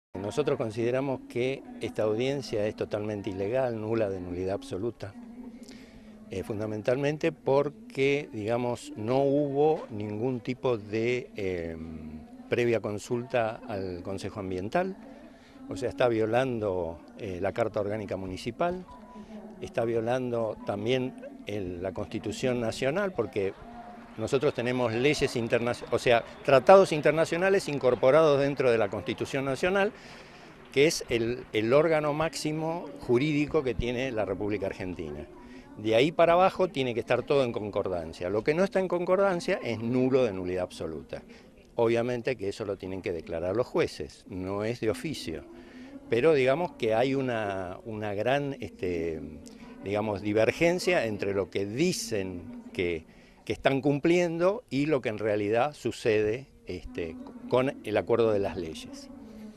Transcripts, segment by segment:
Nosotros consideramos que esta audiencia es totalmente ilegal, nula, de nulidad absoluta, fundamentalmente porque, digamos, no hubo ningún tipo de previa consulta al Consejo Ambiental, o sea, está violando la Carta Orgánica Municipal, está violando también la Constitución Nacional, porque nosotros tenemos leyes internacionales, o sea, tratados internacionales incorporados dentro de la Constitución Nacional, que es el órgano máximo jurídico que tiene la República Argentina. De ahí para abajo tiene que estar todo en concordancia. Lo que no está en concordancia es nulo, de nulidad absoluta. Obviamente que eso lo tienen que declarar los jueces, no es de oficio. Pero digamos que hay una gran digamos, divergencia entre lo que dicen que están cumpliendo y lo que en realidad sucede con el acuerdo de las leyes.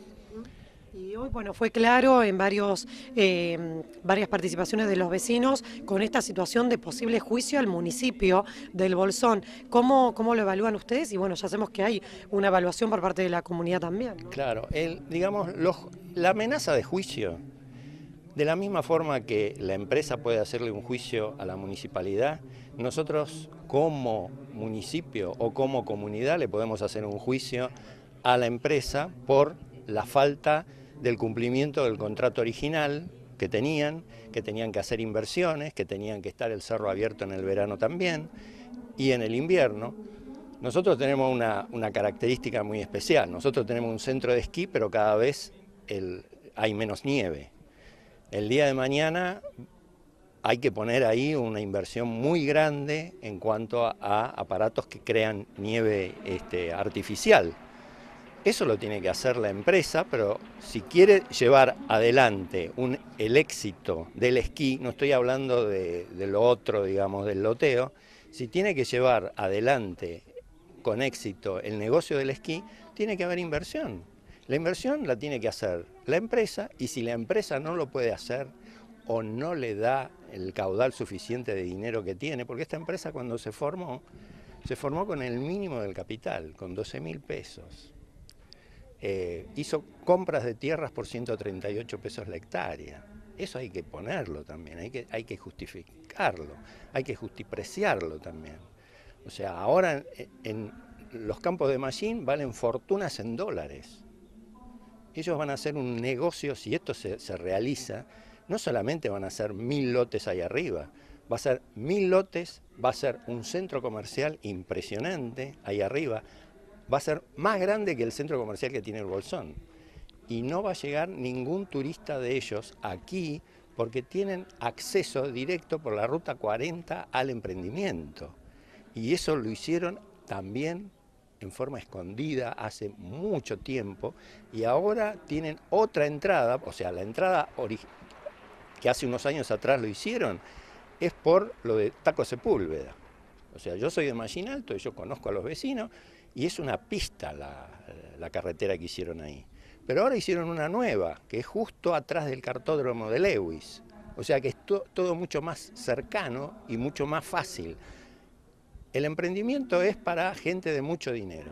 Y hoy, bueno, fue claro en varias participaciones de los vecinos con esta situación de posible juicio al municipio del Bolsón. ¿Cómo lo evalúan ustedes? Y bueno, ya sabemos que hay una evaluación por parte de la comunidad también, ¿no? Claro, digamos, la amenaza de juicio, de la misma forma que la empresa puede hacerle un juicio a la municipalidad, nosotros como municipio o como comunidad le podemos hacer un juicio a la empresa por la falta del cumplimiento del contrato original que tenían que hacer inversiones, que tenían que estar el cerro abierto en el verano también y en el invierno. Nosotros tenemos una característica muy especial. Nosotros tenemos un centro de esquí, pero cada vez hay menos nieve. El día de mañana hay que poner ahí una inversión muy grande en cuanto a aparatos que crean nieve artificial. Eso lo tiene que hacer la empresa, pero si quiere llevar adelante el éxito del esquí, no estoy hablando de lo otro, digamos, del loteo, si tiene que llevar adelante con éxito el negocio del esquí, tiene que haber inversión. La inversión la tiene que hacer la empresa, y si la empresa no lo puede hacer o no le da el caudal suficiente de dinero que tiene, porque esta empresa cuando se formó con el mínimo del capital, con 12.000 pesos. Hizo compras de tierras por 138 pesos la hectárea. Eso hay que ponerlo también, hay que justificarlo, hay que justipreciarlo también. O sea, ahora en los campos de Machín valen fortunas en dólares. Ellos van a hacer un negocio, si esto se realiza, no solamente van a hacer 1000 lotes ahí arriba, va a ser 1000 lotes, va a ser un centro comercial impresionante ahí arriba, va a ser más grande que el centro comercial que tiene el Bolsón. Y no va a llegar ningún turista de ellos aquí porque tienen acceso directo por la ruta 40 al emprendimiento. Y eso lo hicieron también en forma escondida hace mucho tiempo, y ahora tienen otra entrada, o sea, la entrada que hace unos años atrás lo hicieron, es por lo de Taco Sepúlveda. O sea, yo soy de Machín Alto y yo conozco a los vecinos, y es una pista la carretera que hicieron ahí. Pero ahora hicieron una nueva, que es justo atrás del cartódromo de Lewis. O sea que es todo mucho más cercano y mucho más fácil. El emprendimiento es para gente de mucho dinero.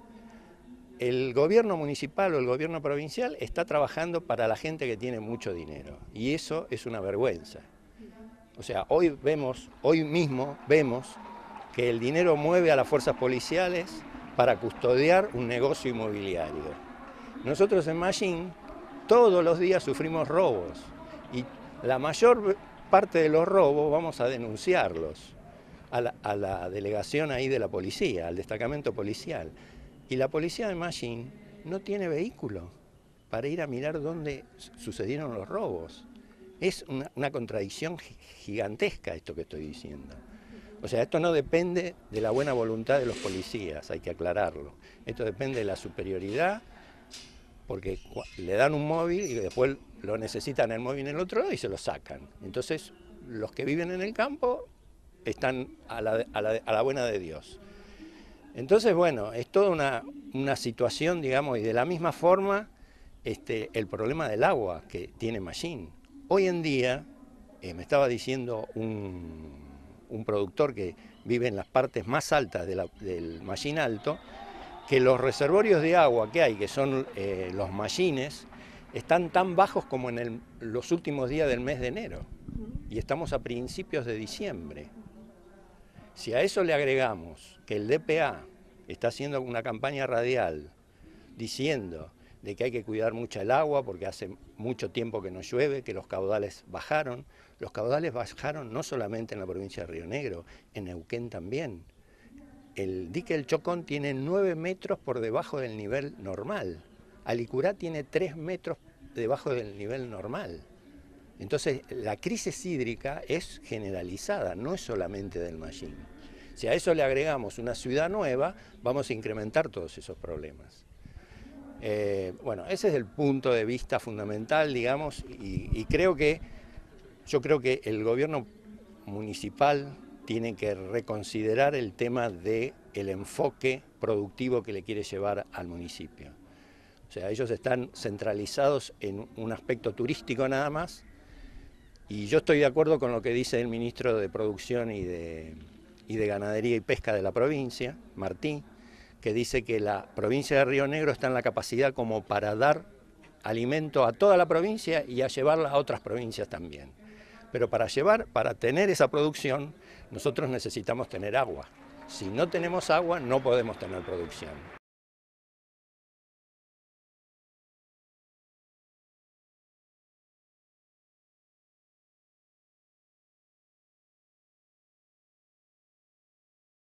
El gobierno municipal o el gobierno provincial está trabajando para la gente que tiene mucho dinero, y eso es una vergüenza. O sea, hoy mismo vemos que el dinero mueve a las fuerzas policiales para custodiar un negocio inmobiliario. Nosotros en Machín todos los días sufrimos robos, y la mayor parte de los robos vamos a denunciarlos a la delegación ahí de la policía, al destacamento policial. Y la policía de Machín no tiene vehículo para ir a mirar dónde sucedieron los robos. Es una contradicción gigantesca esto que estoy diciendo. O sea, esto no depende de la buena voluntad de los policías, hay que aclararlo. Esto depende de la superioridad, porque le dan un móvil y después lo necesitan el móvil en el otro lado y se lo sacan. Entonces, los que viven en el campo están a la buena de Dios. Entonces, bueno, es toda una situación, digamos, y de la misma forma el problema del agua que tiene Machín. Hoy en día, me estaba diciendo un productor que vive en las partes más altas del Machín Alto, que los reservorios de agua que hay, que son los mallines, están tan bajos como en los últimos días del mes de enero. Y estamos a principios de diciembre. Si a eso le agregamos que el DPA está haciendo una campaña radial diciendo de que hay que cuidar mucho el agua porque hace mucho tiempo que no llueve, que los caudales bajaron no solamente en la provincia de Río Negro, en Neuquén también. El dique del Chocón tiene 9 metros por debajo del nivel normal. Alicurá tiene 3 metros debajo del nivel normal. Entonces, la crisis hídrica es generalizada, no es solamente del Mallín. Si a eso le agregamos una ciudad nueva, vamos a incrementar todos esos problemas. Bueno, ese es el punto de vista fundamental, digamos, y yo creo que el gobierno municipal tiene que reconsiderar el tema del enfoque productivo que le quiere llevar al municipio. O sea, ellos están centralizados en un aspecto turístico nada más, y yo estoy de acuerdo con lo que dice el ministro de Producción y de Ganadería y Pesca de la provincia, Martí, que dice que la provincia de Río Negro está en la capacidad como para dar alimento a toda la provincia y a llevarla a otras provincias también. Pero para tener esa producción, nosotros necesitamos tener agua. Si no tenemos agua, no podemos tener producción.